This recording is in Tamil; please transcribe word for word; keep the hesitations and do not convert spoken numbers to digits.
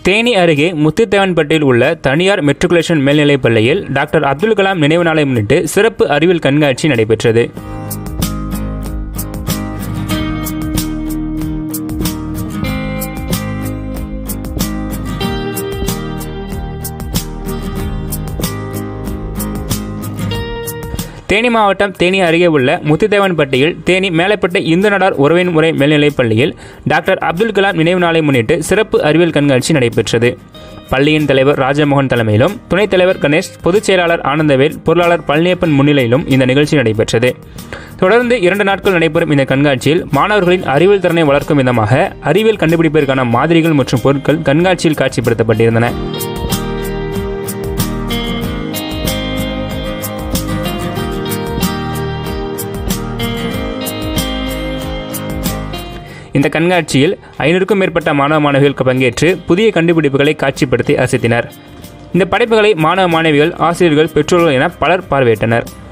தேனி அருகே முத்துத்தேவன்பட்டியில் உள்ள தனியார் மெட்ரிகுலேஷன் மேல்நிலைப் பள்ளியில் டாக்டர் அப்துல் கலாம் நினைவு நாளை முன்னிட்டு சிறப்பு அறிவியல் கண்காட்சி நடைபெற்றது. தேனி மாவட்டம் தேனி அருகே உள்ள முத்துத்தேவன்பட்டியில் தேனி மேலப்பட்ட இந்து நாடார் உறவின் முறை மேல்நிலைப் பள்ளியில் டாக்டர் அப்துல் கலாம் நினைவு நாளை முன்னிட்டு சிறப்பு அறிவியல் கண்காட்சி நடைபெற்றது. பள்ளியின் தலைவர் ராஜமோகன் தலைமையிலும் துணைத் தலைவர் கணேஷ், பொதுச் செயலாளர் ஆனந்தவேல், பொருளாளர் பழனியப்பன் முன்னிலையிலும் இந்த நிகழ்ச்சி நடைபெற்றது. தொடர்ந்து இரண்டு நாட்கள் நடைபெறும் இந்த கண்காட்சியில் மாணவர்களின் அறிவியல் திறனை வளர்க்கும் விதமாக அறிவியல் கண்டுபிடிப்பிற்கான மாதிரிகள் மற்றும் பொருட்கள் கண்காட்சியில் காட்சிப்படுத்தப்பட்டிருந்தன. இந்த கண்காட்சியில் ஐநூறுக்கும் மேற்பட்ட மாணவ மாணவிகள் பங்கேற்று புதிய கண்டுபிடிப்புகளை காட்சிப்படுத்தி அசத்தினர். இந்த படைப்புகளை மாணவ மாணவிகள், ஆசிரியர்கள், பெற்றோர்கள் என பலர் பார்வையிட்டனர்.